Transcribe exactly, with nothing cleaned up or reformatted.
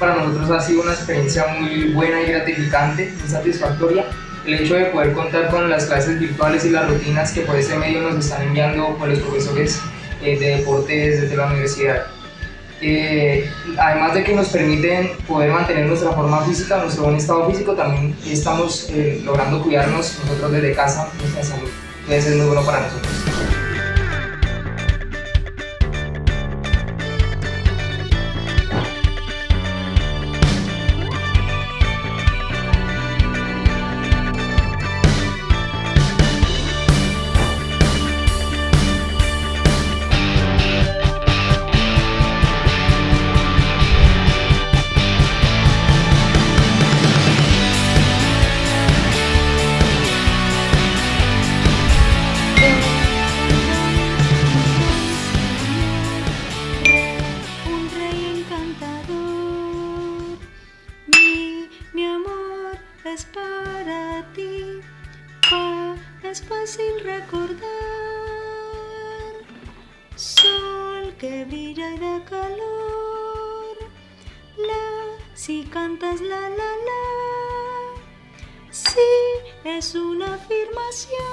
Para nosotros ha sido una experiencia muy buena y gratificante, muy satisfactoria, el hecho de poder contar con las clases virtuales y las rutinas que por este medio nos están enviando con los profesores eh, de deportes desde la universidad. Eh, además de que nos permiten poder mantener nuestra forma física, nuestro buen estado físico, también estamos eh, logrando cuidarnos nosotros desde casa, nuestra salud. Puede ser muy bueno para nosotros. Es para ti, pa, es fácil recordar. Sol que brilla y da calor, la, si cantas la la la, sí, es una afirmación.